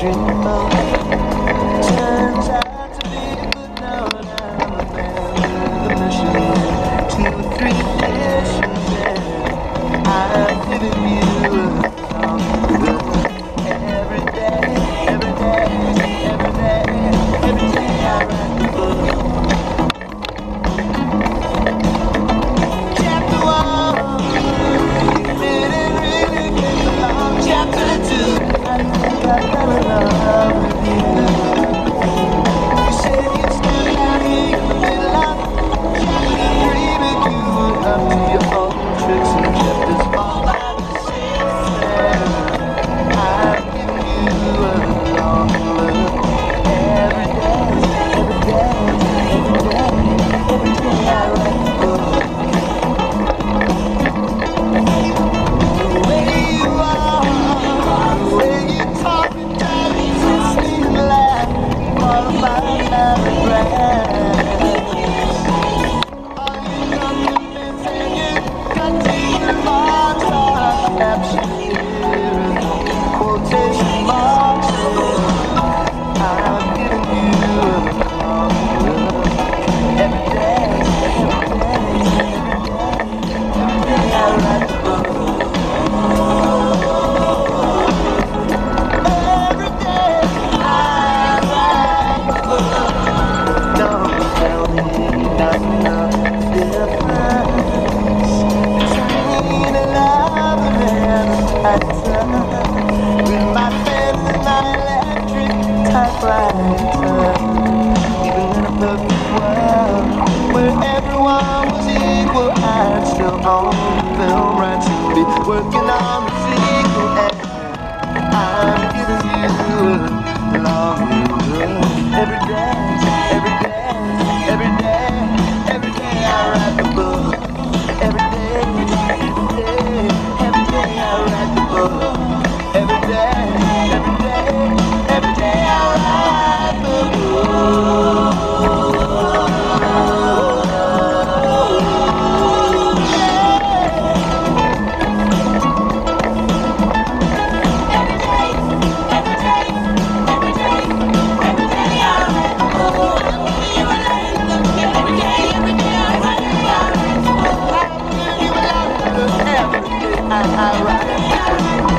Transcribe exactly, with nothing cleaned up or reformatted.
dream of. Turns out to be a good now, and I'm a man with a mission. Two or three issues, and I've given you a long look. Every day, every day, every day, every day I write the book. Chapter one, didn't really get along. Chapter two, I think I fell in love with you. You said you'd stand out here in the middle of chapter three, but you were up to your own tricks and kept us all by the same. I've given you a long look. Every day, every day, every day, every day I write the book. The way you are, the way you talk and drive me crazy and laugh, all about my regret. All your compliments and your cutting remarks are captured here in quotation marks. I've given you a long look. Every day, every day, every day I write the book. Every day I write the book. Don't tell me nothing of difference between a lover and a actor. With my pen and my electric typewriter. Even in a perfect world where everyone was equal, I'd still own the film rights and be working on the sequel. And I'm giving you a long look. Every day, every day, every day, every day I write the book. Every day, every day, every day I write the book. Every day, every day, every day I write the book. Every day, every day, every day, every day I write the book. You were like every day, every day I write the book. I give you a long look. Every day I, I write the book.